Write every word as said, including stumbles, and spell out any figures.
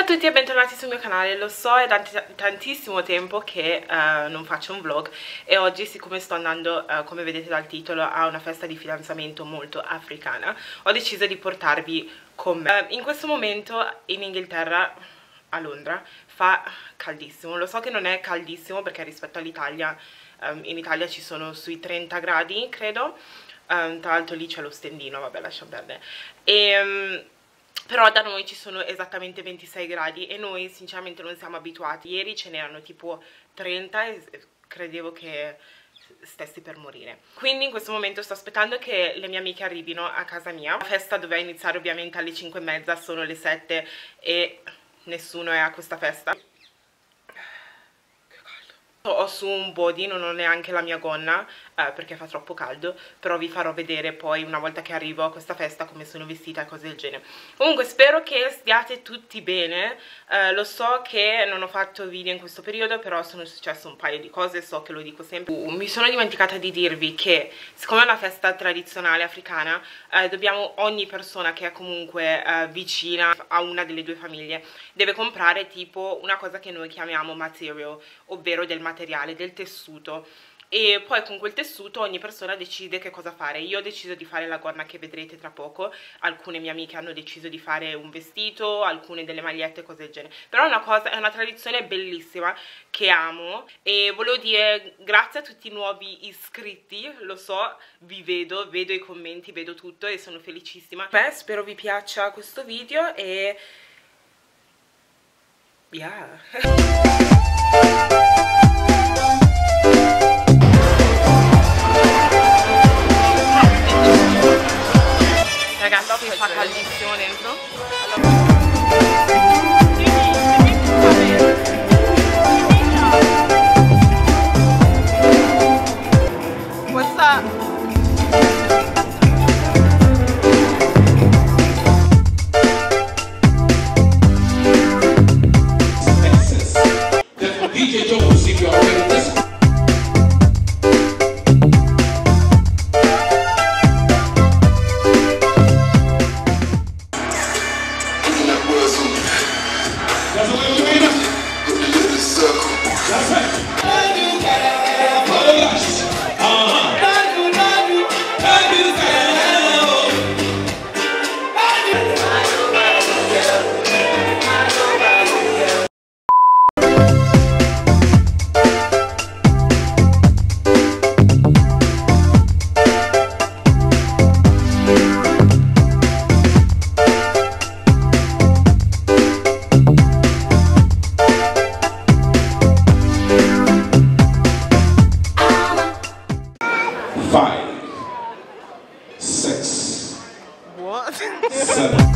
Ciao a tutti e bentornati sul mio canale. Lo so, è tanti, tantissimo tempo che uh, non faccio un vlog e oggi, siccome sto andando, uh, come vedete dal titolo, a una festa di fidanzamento molto africana, ho deciso di portarvi con me. Uh, in questo momento in Inghilterra, a Londra, fa caldissimo. Lo so che non è caldissimo perché rispetto all'Italia, um, in Italia ci sono sui trenta gradi, credo. Um, tra l'altro lì c'è lo stendino, vabbè, lasciamo perdere. E... Um, però da noi ci sono esattamente ventisei gradi e noi sinceramente non siamo abituati. Ieri ce n'erano tipo trenta e credevo che stessi per morire. Quindi in questo momento sto aspettando che le mie amiche arrivino a casa mia. La festa doveva iniziare ovviamente alle cinque e mezza, sono le sette e nessuno è a questa festa. Ho su un body, non ho neanche la mia gonna eh, perché fa troppo caldo, però vi farò vedere poi una volta che arrivo a questa festa come sono vestita e cose del genere. Comunque spero che stiate tutti bene. eh, lo so che non ho fatto video in questo periodo, però sono successe un paio di cose, so che lo dico sempre. Uh, mi sono dimenticata di dirvi che siccome è una festa tradizionale africana, eh, dobbiamo, ogni persona che è comunque eh, vicina a una delle due famiglie deve comprare tipo una cosa che noi chiamiamo material, ovvero del materiale materiale del tessuto, e poi con quel tessuto ogni persona decide che cosa fare. Io ho deciso di fare la gonna che vedrete tra poco, alcune mie amiche hanno deciso di fare un vestito, alcune delle magliette, cose del genere. Però è una cosa, è una tradizione bellissima che amo e volevo dire grazie a tutti i nuovi iscritti. Lo so, vi vedo, vedo i commenti, vedo tutto e sono felicissima. Beh, spero vi piaccia questo video e yeah. Ragazzi, fa caldissimo dentro. What's up? D J Joe will see you already. Listen. Five, six, what? seven.